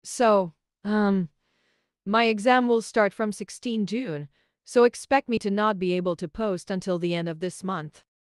So, um, my exam will start from 16 June, so expect me to not be able to post until the end of this month.